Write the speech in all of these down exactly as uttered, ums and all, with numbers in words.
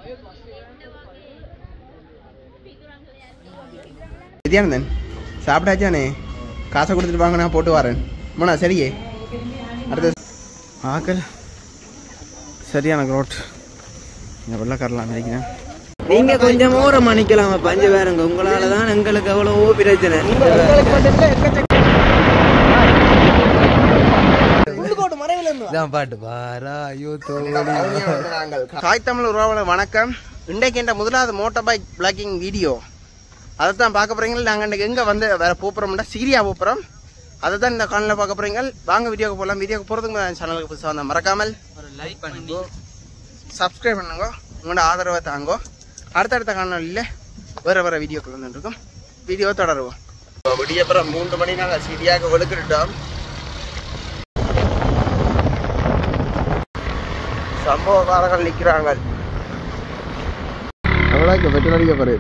வித்யானந்தன் சாப்பிட்டாச்சானே? காசை கொடுத்துட்டு வாங்க, நான் போட்டு வரேன். மோனா சரியே. அடுத்த ஆக்கள் சரியான ரோட் இந்த வெள்ளக்காரெலாம் நினைக்கிறேன். நீங்க கொஞ்சம் ஓரம் மணிக்கலாமா பஞ்சு வேறுங்க, உங்களால தான் எங்களுக்கு அவ்வளோ பிரச்சனை. தாய் தமிழ் உறவுகளை வணக்கம். இன்றைக்கு என்ற முதலாவது மோட்டார் பைக் பிளாக்கிங் வீடியோ அதை தான் பார்க்க போறீங்க. நாங்கள் இன்றைக்கு எங்கே வந்து வேற போகிறோம்னா சீரியா போகிறோம். அதை தான் இந்த காலையில் பார்க்க போறீங்க. வாங்க வீடியோக்கு போகலாம். வீடியோக்கு போகிறதுக்கு சேனலுக்கு புதுசாக வந்தால் மறக்காமல் ஒரு லைக் பண்ணுங்க, சப்ஸ்கிரைப் பண்ணுங்க, உங்களோட ஆதரவை தாங்கோ. அடுத்தடுத்த காணொலியில் வேறு வேறு வீடியோக்கள் வந்துருக்கோம். வீடியோ தொடருவோம். விடியப்புறம் மூன்று மணி நாங்கள் சீரியாவுக்கு வெளுக்கிட்டோம். சம்பவக்காரர்கள் நிற்கிறாங்க. எவ்வளோக்கு பெட்ரோல் அடிக்க போறீ?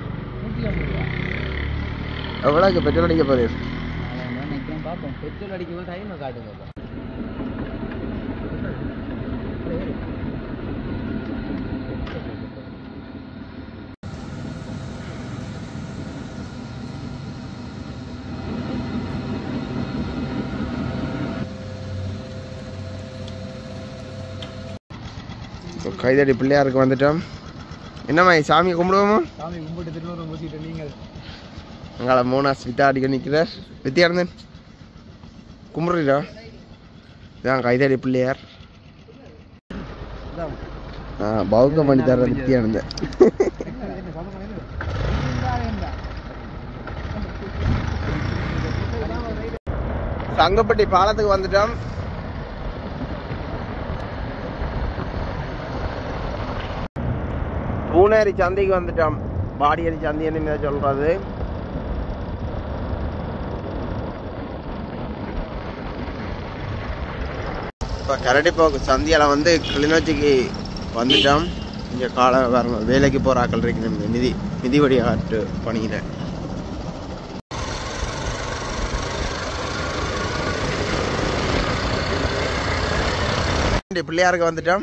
எவ்வளோக்கு பெட்ரோல் அடிக்க போறீ? பெட்ரோல் அடிக்கும் போது டைம் காட்டுங்க. கைதடி பிள்ளையாருக்கு வந்துட்டோம். என்னம்மா சாமி கும்பிடுவோமா? சாமி கும்பிட்டு திரும்ப நீங்கள் அங்கால மூணா ஸ்விட்டா அடிக்க நிற்கிறார். வித்யானந்தன் கும்பிடுறா. இதான் கைதடி பிள்ளையார். ஆ பௌக்கம் பண்ணி தர்ற வித்யானந்தன். சங்கப்பட்டி பாலத்துக்கு வந்துட்டோம். பூனேரி சந்தைக்கு வந்துட்டோம். பாடியரி சந்தைன்னு சொல்றது. இப்போ கரடிப்போக்கு சந்தையால் வந்து கிளிநொச்சிக்கு வந்துட்டோம். இங்கே கால வரணும் வேலைக்கு போகிற ஆக்கள் இருக்கு. மிதி மிதிவடி ஆட்டு பணியில் பிள்ளையாருக்கு வந்துட்டோம்.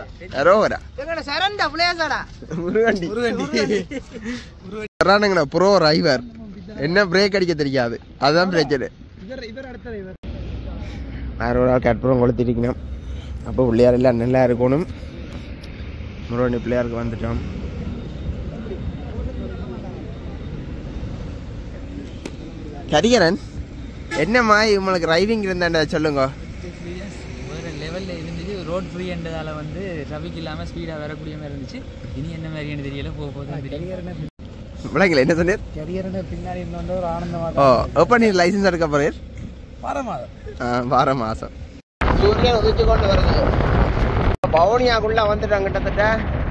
ப்ரோ டிரைவர் என்ன பிரேக் அடிக்க தெரியாது, அதுதான் பிரச்சனை. வேற ஒரு ஆள் கட்புறம் கொளுத்திருக்கணும். அப்போ பிள்ளையார் எல்லாம் நல்லா இருக்கணும். முருகனி பிள்ளையாருக்கு வந்துட்டோம். கரிகரன் என்னம்மா உங்களுக்கு டிரைவிங் இருந்தாண்டா சொல்லுங்க. ரோட் ஃப்ரீ என்றதால வந்து டிராஃபிக் இல்லாமல் ஸ்பீடாக வரக்கூடிய மாதிரி இருந்துச்சு. இனி என்ன மாதிரியான தெரியல, போக போகுது. விளங்கல என்ன சொன்னீர்? கரியர்னு பின்னாடி இருந்தோன்ற ஒரு ஆனந்தமாக. ஓ எப்போ நீ லைசன்ஸ் எடுக்க போறீர்? வார மாதம். ஆ வார மாதம். சூரியன் உதிச்சு கொண்டு வருது. பவுனியாக்குள்ள வந்துட்டோம். கிட்டத்தட்ட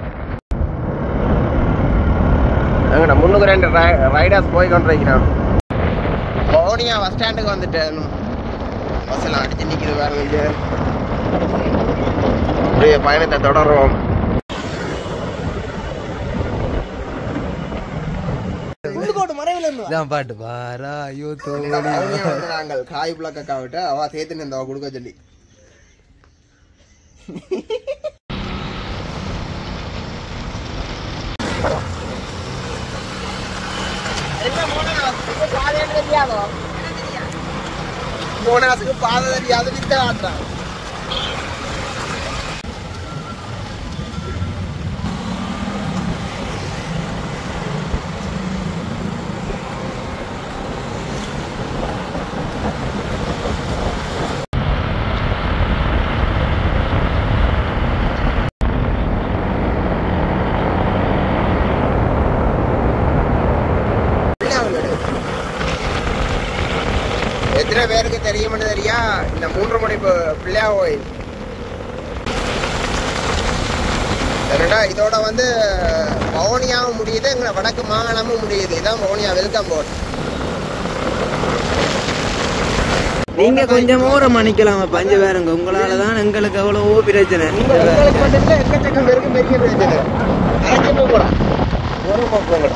எங்கடா முன்னுக்கு ரெண்டு ரைடர்ஸ் போய் கொண்டிருக்கிறோம். பவுனியா பஸ் ஸ்டாண்டுக்கு வந்துட்டேன். பஸ் எல்லாம் அடிச்சு நிற்கிது வேற. பயணத்தை தொடர்வோம். பாட்டு பாரா நாங்கள் காய் பிளக்கா விட்டு அவ சேர்த்து இந்த கொடுக்க சொல்லி போனாசுக்கு பாதை தெரியாது வித்த ஆட்டுறான். எத்தனை பேருக்கு தெரியும்னு தெரியா இந்த மூன்று மணி பிள்ளையா கோயில். இதோட வந்து பவுனியாவும் முடியுது, எங்களை வடக்கு மாகாணமும் முடியுது. இதான் பவுனியா வெல்கம் போர்ட். நீங்க கொஞ்சம் ஓரம் மணிக்கலாமா பஞ்சு வேறுங்க, உங்களால தான் எங்களுக்கு அவ்வளோ பிரச்சனை. எக்கச்சக்கம் பேருக்கு பெரிய பிரச்சனை. அரைச்சு போகலாம் போகலாம்.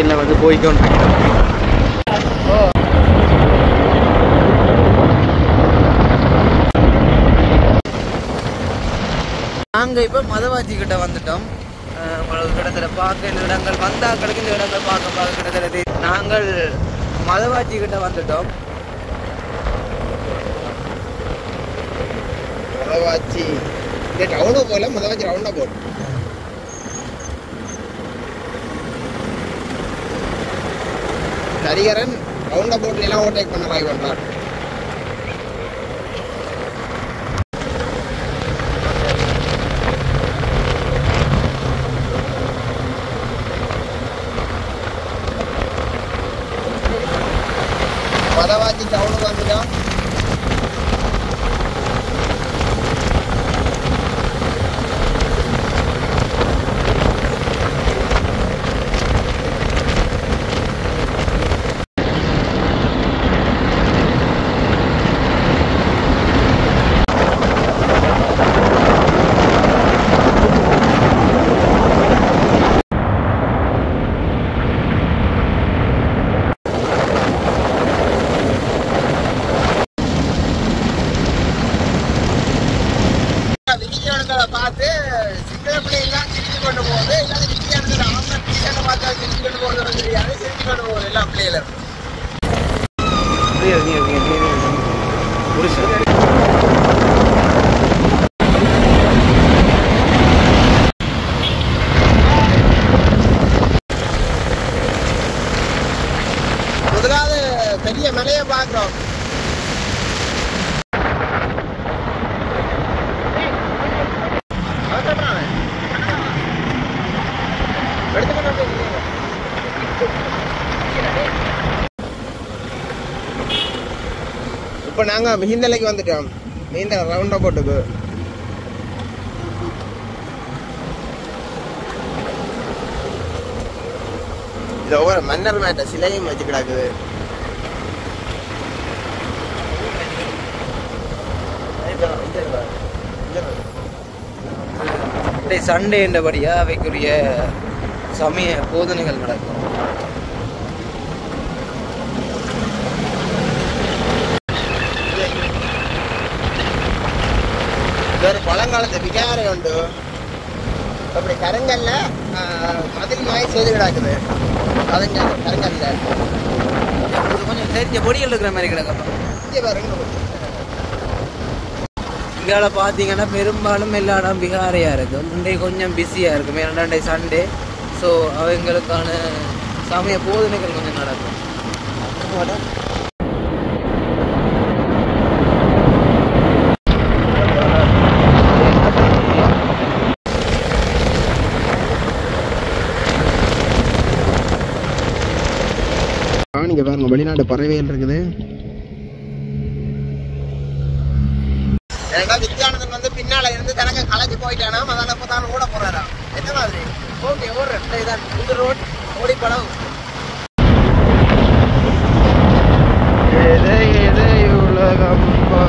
ட்ரெயினில் வந்து போய்க்கொண்டிருக்கிறோம். நாங்கள் இப்போ மதவாச்சி கிட்ட வந்துட்டோம். உங்களுக்கு கிட்டத்தட்ட பார்க்க இந்த இடங்கள் வந்தால் கிடைக்கும், இந்த இடங்கள் பார்க்க பார்க்க கிட்டத்தட்ட நாங்கள் மதவாச்சி கிட்ட வந்துட்டோம். மதவாச்சி இந்த டவுனு போல மதவாச்சி ரவுண்டா போட் ஹரிகரன் ரவுண்டா போட்ல எல்லாம் ஓவர்டேக் பண்ண ட்ரை பண்றான். மதவாச்சி டவுனுக்கு வந்துட்டோம். பார்த்து சிங்கள பிள்ளைங்களாம் சிரிச்சு கொண்டு போகுது, எல்லாரும் வித்தியாசத்தில் அவங்க டீச்சரை பார்த்தா சிரிச்சு கொண்டு போகிறது தெரியாது, சிரிச்சு கொண்டு போகுது எல்லா பிள்ளைகளும். முதலாவது பெரிய மலையை பார்க்குறோம். இப்போ நாங்கள் மிகிந்தலைக்கு வந்துட்டோம். மிகிந்த ரவுண்டா போட்டுக்கு இது ஒவ்வொரு மன்னர் மேட்ட சிலையும் வச்சு கிடக்குது. சண்டே என்றபடியா அவைக்குரிய சமய போதனைகள் நடக்கும். ஒரு பழங்காலத்து விகாரை உண்டு. அப்படி கருங்கல்ல மதில் மாதிரி செய்து கிடக்குது. அதுங்க கருங்கல்ல கொஞ்சம் தெரிஞ்ச பொடிகள் இருக்கிற மாதிரி கிடக்கப்பா. இங்கே பாருங்க, இங்கால பார்த்தீங்கன்னா பெரும்பாலும் எல்லா இடம் விகாரையாக இருக்கும். இன்றைக்கு கொஞ்சம் பிஸியாக இருக்கும், இரண்டாண்டை சண்டே. ஸோ அவங்களுக்கான சமய போதனைகள் கொஞ்சம் நடக்கும். நீங்க பாருங்க, வெளிநாட்டு பறவைகள் இருக்குது. வித்யானந்தன் வந்து பின்னால இருந்து தனக்கு கலைஞ்சு போயிட்டானா, அதனால இப்பதான் ஓட போறாரா. என்ன மாதிரி ஓகே ஓடுற இதான் புது ரோட் ஓடி படம். உலகம்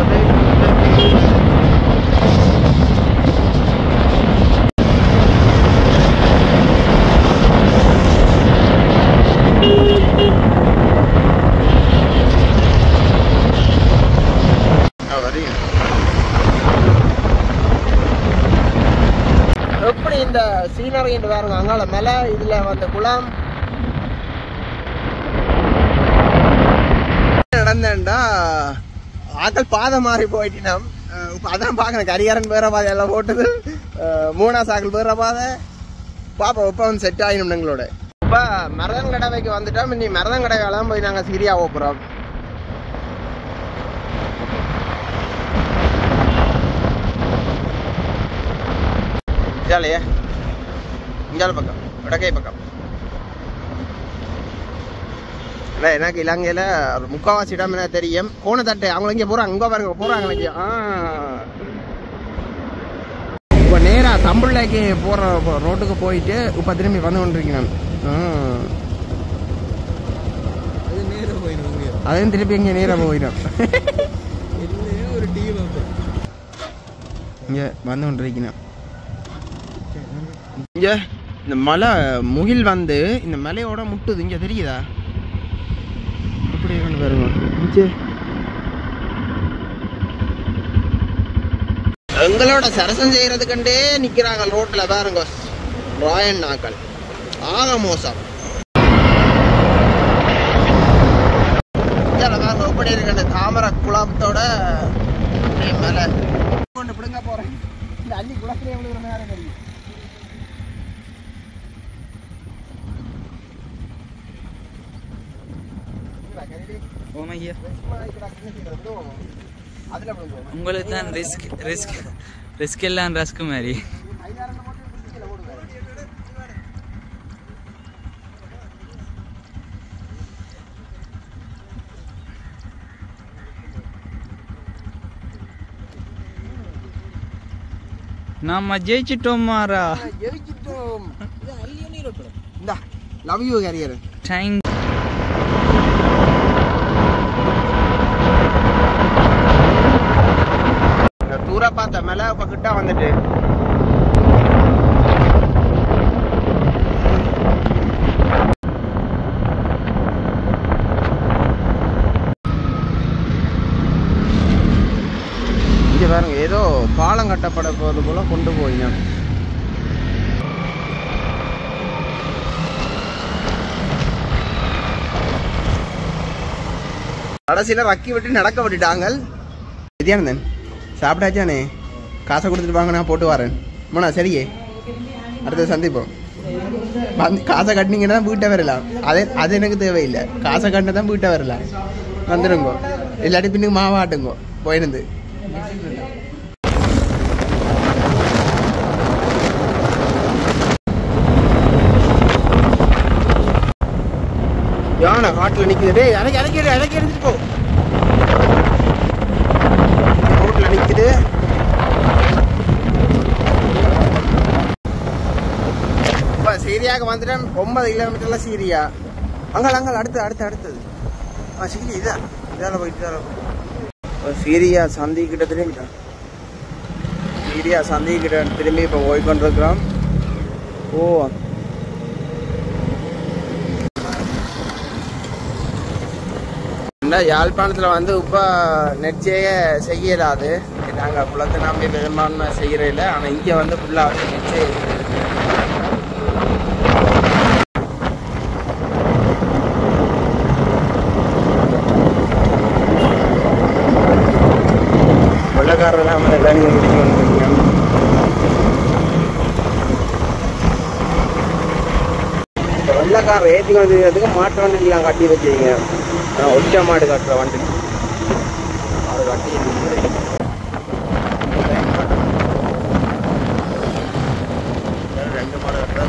எப்படி இந்த சீனரி என்று பாருங்க. அங்கால மேல இதுல வந்து குளம் நடந்தேன்டா ஆக்கள் பாதை மாறி போயிட்டினோம். அதான் பாக்கணும், கரிகாரன் வேற பாதை எல்லாம் போட்டது, மூணா சாக்கள் வேற பாதை பாப்பா. இப்ப வந்து செட் ஆகிடும் எங்களோட. இப்ப மருதங்கடவைக்கு வந்துட்டோம். இன்னி மருதங்கடவையெல்லாம் போய் நாங்க சீரியா போறோம். இஞ்சாலையே இஞ்சால பக்கம் வடக்கை பக்கம். இல்லை எனக்கு இலங்கையில் முக்கால்வாசி இடம் என்ன தெரியும். கோணத்தட்டை அவங்க இங்கே போகிறாங்க, அங்கே பாருங்க போகிறாங்க. ஆ இப்போ நேராக தம்பிள்ளைக்கு போகிற ரோட்டுக்கு போயிட்டு இப்போ திரும்பி வந்து கொண்டிருக்கிறேன். அதையும் திருப்பி இங்கே நேராக போயிடும். ஒரு டீம் இங்கே வந்து கொண்டிருக்கிறேன். இங்கே இந்த மலை முகில் வந்து இந்த மலையோட முட்டுது இங்கே தெரியுதா எப்படி இருக்குன்னு பாருங்க எங்களோட சரசம் செய்யறதுக்கண்டே நிக்கிறாங்க ரோட்ல பாருங்க ராயன் நாக்கள் ஆக மோசம் பாருங்க எப்படி இருக்கு தாமரை குளத்தோட மேல கொண்டு பிடுங்க போறேன் இந்த அள்ளி குளத்திலே எவ்வளவு நேரம் தெரியும் உங்களுக்கு தான் ரிஸ்க் ரிஸ்க் ரிஸ்க் எல்லாம் ரஸ்க் மாதிரி நாம ஜெயிச்சிட்டோம் மாறா ஜெயிச்சிட்டோம் இந்தா லவ் யூ கேரியர் தேங்க் தூர பார்த்த மேல இப்ப கிட்ட வந்துட்டு இங்க பாருங்க ஏதோ பாலம் கட்டப்பட போறது போல கொண்டு போயிங்க கடைசியில ரக்கி விட்டு நடக்க விட்டுட்டாங்க வித்யானந்தன் சாப்பிட்டாச்சானே காசை கொடுத்துட்டு வாங்க நான் போட்டு வரேன் மோனா சரியே அடுத்த சந்திப்போம் வந்து காசை கட்டினீங்கன்னா தான் வீட்டை வரலாம் அதே அது எனக்கு தேவையில்லை காசை கட்டினா தான் வீட்டை வரலாம் வந்துடுங்கோ இல்லாட்டி பின்னுக்கு மாவாட்டுங்கோ போயிருந்து யானை காட்டில் நிற்குது டே இறக்கி இறக்கி இறக்கி எடுத்துட்டு போ ரோட்ல நிக்குது இப்ப சீரியாவுக்கு வந்துட்டேன் ஒன்பது கிலோமீட்டர்ல சீரியா அங்காள் அங்காள் அடுத்து அடுத்து அடுத்தது ஆ சீரி இதான் இதால போயிட்டு இதால போயிட்டு சீரியா சந்தி கிட்ட திரும்பிட்டான் சீரியா சந்தி கிட்ட திரும்பி இப்ப போய் கொண்டிருக்கிறோம் ஓ யாழ்ப்பாணத்தில் வந்து இப்போ நெச்சையே செய்யலாது நாங்கள் குளத்தை நம்பி பெரும்பான்மை செய்கிறதில்ல ஆனால் இங்கே வந்து ஃபுல்லாக வந்து நெச்சே வெள்ளக்காரெல்லாம் வந்து தண்ணி குடிக்கணும் வெள்ளக்கார ஏற்றி கொண்டு மாட்டு வண்டிலாம் கட்டி வச்சுங்க ஒற்ற மாடு கட்டுற வண்டி அது கட்டி ரெண்டு மாடு கட்டுற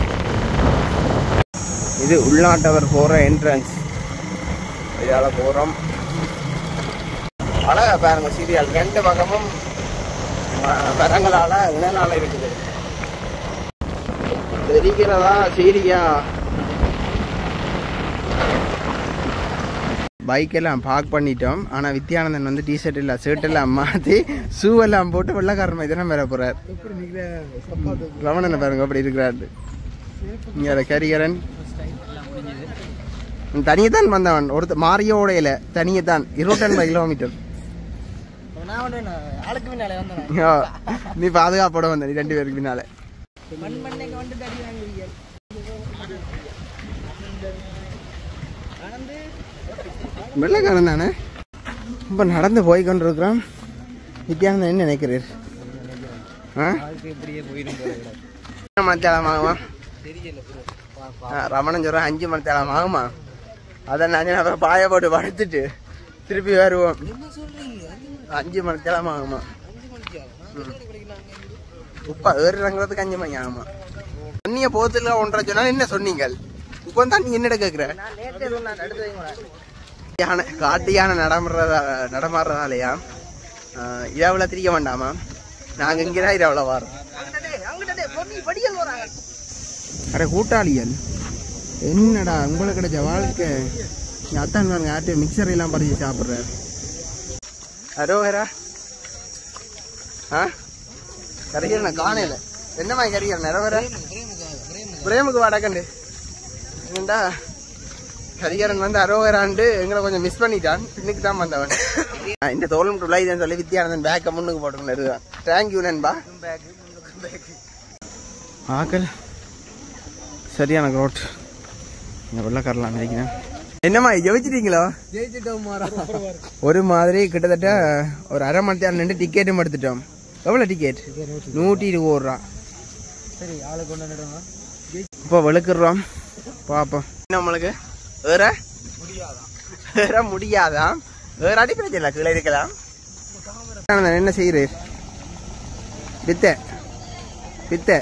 இது உள்நாட்டவர் போற என்ட்ரன்ஸ் இதால போறோம் அழகா பாருங்க சீரியல் ரெண்டு பக்கமும் மரங்களால இனநாள இருக்குது தெரிகிறதா சீரியா பைக்கெல்லாம் பார்க் பண்ணிட்டோம் ஆனால் வித்யானந்தன் வந்து டிஷர்ட் இல்லை ஷர்ட் எல்லாம் மாற்றி ஷூ எல்லாம் போட்டு வெள்ளக்காரன் மாதிரி தானே வேற போகிறார் ரமணனை பாருங்க அப்படி இருக்கிறாரு இங்கே கரிகரன் தனியே தான் வந்தவன் ஒருத்த மாரியோடையில தனியே தான் இருபத்தொன்பது கிலோமீட்டர் நீ பாதுகாப்போட வந்த நீ ரெண்டு பேருக்கு பின்னால வெள்ளக்காரன் தானே இப்போ நடந்து போய் கொண்டிருக்கிறோம் வித்யானந்தன் என்ன நினைக்கிறீர் மணித்தேலம் ஆகுமா ரமணன் சொல்ற அஞ்சு மணித்தேலம் ஆகுமா அதான் நான் அப்புறம் பாய போட்டு படுத்துட்டு திருப்பி வருவோம் அஞ்சு மணித்தேலம் ஆகுமா உப்பா ஏறுறங்கிறதுக்கு அஞ்சு மணி ஆகுமா தண்ணிய போத்துல ஒன்றரை சொன்னா என்ன சொன்னீங்க இப்போ தண்ணி என்னட கேக்குற யானை காட்டு யானை நடமுறதா நடமாடுறதாலையா இரவுல திரிக்க வேண்டாமா நாங்க இங்கதான் இரவுல வரோம் அட கூட்டாளியல் என்னடா உங்களுக்கு கிடைச்ச வாழ்க்கை அத்தான் பாருங்க ஆட்டு மிக்சர் எல்லாம் பறிச்சு சாப்பிடுற அரோஹரா ஆ கரியல் காணையில என்னமா கரியல் நிறவர பிரேமுக்கு வடக்கண்டு என்னடா கரிகரன் வந்து அரோகராண்டு எங்களை கொஞ்சம் மிஸ் பண்ணிட்டான். பின்னுக்கு தான் வந்தவன். இந்த தோல் துளை தான் சொல்லி வித்யானந்தன் பேக்கை முன்னுக்கு போட்டுக்கணும். தேங்க்யூ நண்பா. ஆக்கள் சரியான ரோட் இங்கே வெள்ளக்காரலாம் நினைக்கிறேன். என்னம்மா ஜெயிச்சிட்டீங்களோ? ஒரு மாதிரி கிட்டத்தட்ட ஒரு அரை மணி நேரம் நின்று டிக்கெட்டும் எடுத்துட்டோம். எவ்வளோ டிக்கெட்? நூற்றி இருபது ரூபா. சரி ஆளை கொண்டு இப்போ வெளுக்குறோம் பார்ப்போம். நம்மளுக்கு வேற வேற முடியாதான் வேற அடி பிரச்சனை கீழே இருக்கலாம். என்ன செய்யறீர்? பித்த பித்த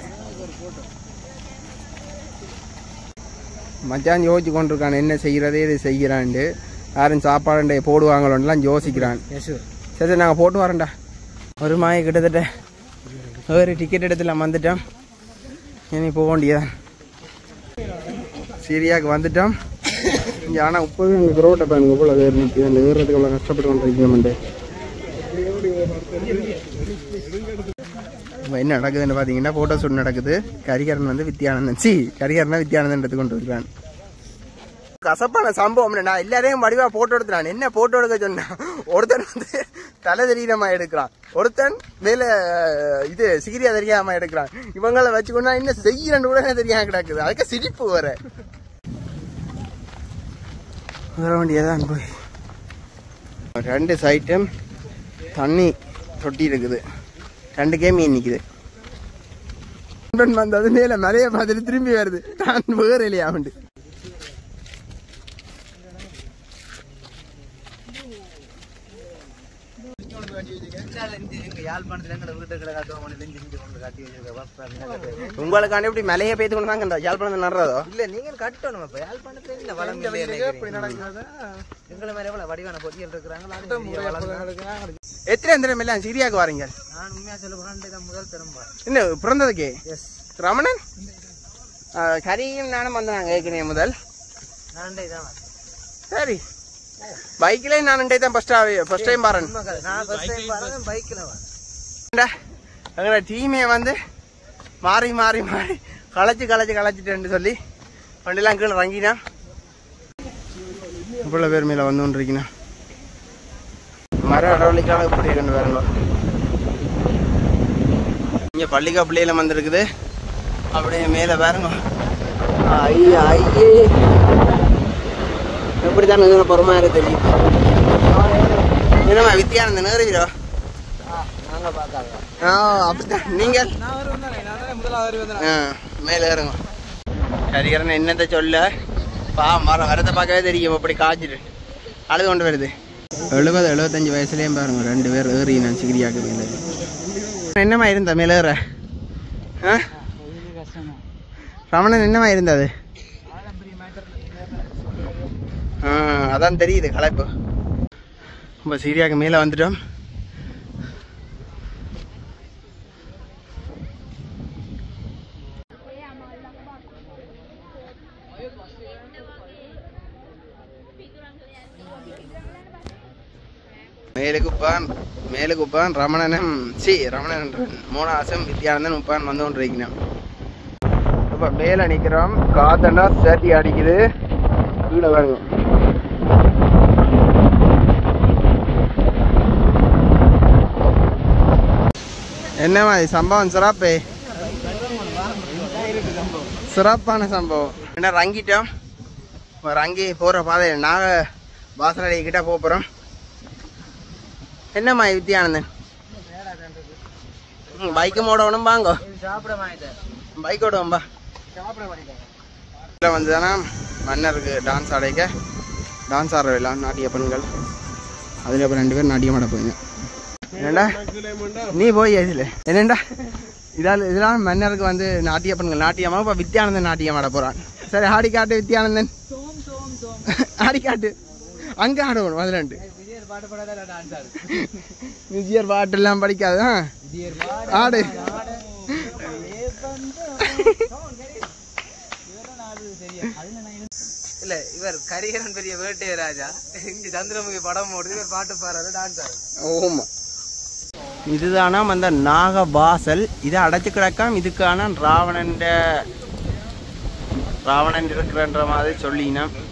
மச்சான் யோசிச்சு கொண்டிருக்கான் என்ன செய்யறதே இது செய்கிறான்ட்டு. யாரும் சாப்பாடு போடுவாங்களோன்லாம் யோசிக்கிறான். சரி சரி நாங்கள் போட்டு வரோம்டா. ஒரு மாய கிட்டத்தட்ட வேறு டிக்கெட் எடுத்துலாம் வந்துட்டோம். இனி போக வேண்டியதான். சீரியாவுக்கு வந்துட்டோம். இங்கே ஆனால் இப்போவே எங்களுக்கு ரோட்டை பாருங்க போல வேறு நிற்குது. அந்த ஏறுறதுக்கு எவ்வளோ கஷ்டப்பட்டு கொண்டிருக்கோம்ட்டு. இப்போ என்ன நடக்குதுன்னு பார்த்தீங்கன்னா ஃபோட்டோ ஷூட் நடக்குது. கரிகரன் வந்து வித்யானந்தன் சி கரிகரனா வித்யானந்தன் எடுத்து கொண்டு இருக்கிறான். கசப்பான சம்பவம் நான் எல்லாரையும் வடிவா போட்டோ எடுத்துறான். என்ன போட்டோ எடுக்க சொன்னான்? ஒருத்தன் வந்து தலை தெரியமா எடுக்கிறான், ஒருத்தன் மேல இது சீரியா தெரியாம எடுக்கிறான். இவங்களை வச்சுக்கொண்டா என்ன செய்யறன்னு கூட தெரியாம கிடக்குது. அதுக்கு சிரிப்பு வர வர வேண்டியதான். போய் ரெண்டு சைட்டும் தண்ணி தொட்டி இருக்குது. ரெண்டுக்கே மீன் நிக்குது. வந்தது மேல மலைய பார்த்துட்டு திரும்பி வருது. நான் வேற இல்லையா உண்டு. உங்களுக்காண்டி இப்படி மலையை பெய்து கொண்டு தாங்க யாழ்ப்பாணத்தை நடுறதோ இல்ல? நீங்க கட்டணும். இப்ப யாழ்ப்பாணத்துல இல்ல வளம் எங்களை மாதிரி எவ்வளவு வடிவான பொறியியல் இருக்கிறாங்க. எத்தனை தினம் எல்லாம் சிரியாவுக்கு வரீங்க? நான் உண்மையா சொல்ல முதல் திரும்ப இன்னும் பிறந்ததுக்கு ரமணன் கரியும் நானும் வந்தாங்க ஏற்கனவே முதல். சரி பைக்ல நான் தான் ஃபர்ஸ்ட் ஃபர்ஸ்ட் டைம் பாறேன். நான் ஃபர்ஸ்ட் டைம் பாறேன் பைக்ல வரேன். எங்க டீமே வந்து மாறி மாறி மாறி களைச்சு களைச்சு களைச்சிட்டேன்னு சொல்லி வண்டிலாம் கீழே இறங்கினா இவ்வளோ பேர் மேலே வந்து கொண்டு இருக்கீங்க. மர அடவழிக்கான இப்படி கொண்டு வரணும். இங்கே பள்ளிக்கா பிள்ளையில வந்துருக்குது. அப்படியே மேலே பாருங்க. ஐயா ஐயே எப்படித்தான் நிறுவன பொறுமையாக தெரியும். என்னம்மா வித்யானந்தன் நேருவீரோ? ஆ அப்படித்தான். நீங்கள் மேலே ஏறுங்க. கரிகரன் என்னத்தை சொல்ல பா மரம் வரத்தை பார்க்கவே தெரியும். அப்படி காய்ச்சிட்டு அழுது கொண்டு வருது. எழுபது எழுபத்தஞ்சு வயசுலேயும் பாருங்க ரெண்டு பேர் ஏறி நான் சிகிரியாக்கு மேலே. என்னம்மா இருந்த மேலே ஏற? ஆ ரமணன் என்னம்மா இருந்தது? ஆ அதான் தெரியுது களைப்பு. ரொம்ப சீரியாவுக்கு மேலே வந்துட்டோம். மேலுக்குப்பான் மேலுக்குப்பான் ரமணனும் சி ரமணன் மூணாசம் வித்யானந்தன் உப்பான் வந்து கொண்டு இருக்கணும். இப்போ மேலே நிற்கிறோம். காத்தண்டா சேட்டி அடிக்குது. கீழே வருங்க. என்னம்மா இது சம்பவம் சிறப்பு சிறப்பான சம்பவம். என்ன ரங்கிட்டோம். ரங்கி போகிற பாதை நாக வாசனடை கிட்ட போகிறோம். என்னம்மா வித்யானந்தன் பைக்கு ஓடணும் வாங்க. பைக் ஓடுவோம்பா. வந்துதானா மன்னருக்கு டான்ஸ் ஆடைக்க டான்ஸ் ஆடுற எல்லாம் நாட்டிய பெண்கள். அதில் இப்போ ரெண்டு பேரும் நாட்டியம் ஆட போயிங்க. என்னடா நீ போய் இதில் என்னண்டா இதால் இதெல்லாம் மன்னருக்கு வந்து நாட்டிய பெண்கள் நாட்டியமாக இப்போ வித்யானந்தன் நாட்டியம் ஆட போகிறான். சரி ஆடி காட்டு வித்யானந்தன் ஆடி காட்டு. அங்கே ஆடணும் அதில் ரெண்டு விஜயர் பாட்டெல்லாம் படிக்காது. ஆடு இல்ல இவர் கரிகரன் பெரிய வேட்டைய ராஜா. இங்க சந்திரமுகி படம் போடுது. இவர் பாட்டு பாடுறாரு டான்ஸ் ஆடு. ஓமா இதுதானா அந்த நாக வாசல். இதை அடைச்சு கிடக்காம இதுக்கான ராவணன் ராவணன் இருக்கிறன்ற மாதிரி சொல்லினோம்.